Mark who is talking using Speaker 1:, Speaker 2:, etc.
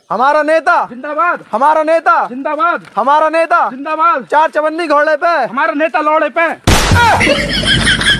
Speaker 1: हमारा नेता
Speaker 2: जिंदाबाद,
Speaker 1: हमारा नेता
Speaker 2: जिंदाबाद,
Speaker 1: हमारा नेता
Speaker 2: जिंदाबाद,
Speaker 1: 4 चवन्नी घोड़े पे
Speaker 2: हमारा नेता लौड़े पे।